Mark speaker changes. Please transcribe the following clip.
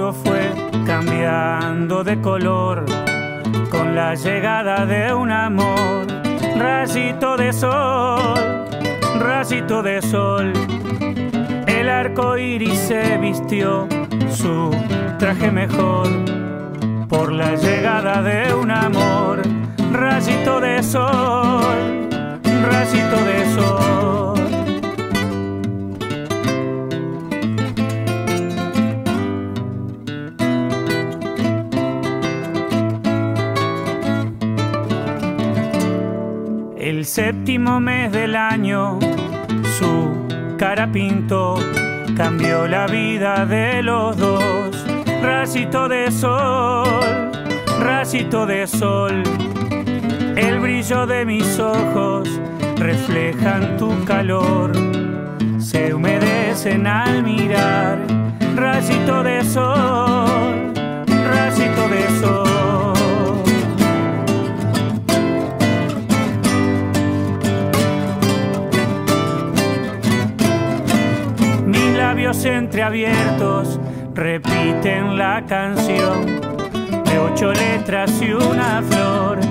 Speaker 1: oscuro fue cambiando de color con la llegada de un amor. Rayito de sol, rayito de sol, el arco iris se vistió su traje mejor por la llegada de un amor. Rayito de sol, rayito de sol. El séptimo mes del año su cara pintó, cambió la vida de los dos. Rayito de sol, rayito de sol, el brillo de mis ojos reflejan tu calor, se humedecen al mirar. Rayito de sol, rayito de sol. Mis labios entreabiertos repiten la canción de 8 letras y una flor.